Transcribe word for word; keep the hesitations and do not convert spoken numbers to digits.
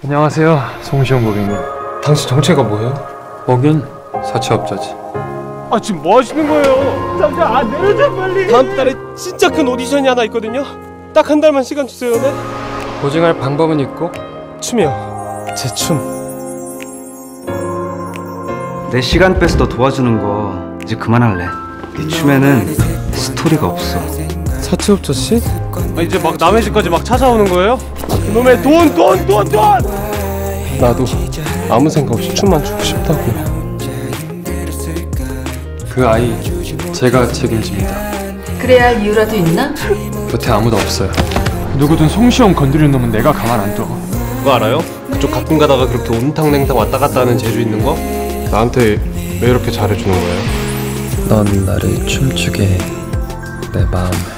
안녕하세요, 송시영 고객님. 당신 정체가 뭐예요? 거긴 사채업자지. 아 지금 뭐 하시는 거예요? 잠시만, 아 내려줘 빨리. 다음 달에 진짜 큰 오디션이 하나 있거든요. 딱 한 달만 시간 주세요. 네? 보증할 방법은 있고. 춤이요. 제 춤. 내 시간 뺏어 너 도와주는 거 이제 그만할래. 이 춤에는 스토리가 없어. 사채업자 씨? 아, 이제 막 남의 집까지 막 찾아오는 거예요? 그놈의 돈, 돈, 돈, 돈! 나도 아무 생각 없이 춤만 추고 싶다고요. 그 아이 제가 책임집니다. 그래야 할 이유라도 있나? 곁에 아무도 없어요. 누구든 송시영 건드리는 놈은 내가 가만 안 둬. 그거 알아요? 그쪽 가끔 가다가 그렇게 온탕냉탕 왔다 갔다 하는 재주 있는 거? 나한테 왜 이렇게 잘해주는 거예요? 넌 나를 춤추게 해. 내 마음을.